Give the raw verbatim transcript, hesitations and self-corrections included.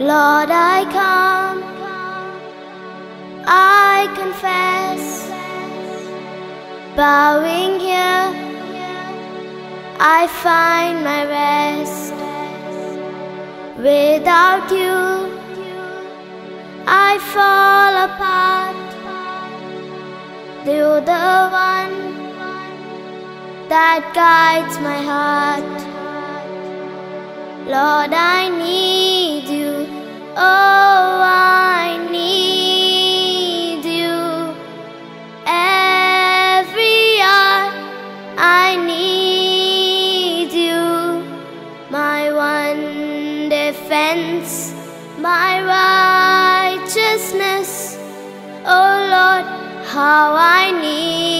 Lord, I come, I confess, bowing here, I find my rest. Without you, I fall apart. You're the one that guides my heart. Lord, I need you. Oh, I need you. Every hour I need you. My one defense, my righteousness. Oh Lord, how I need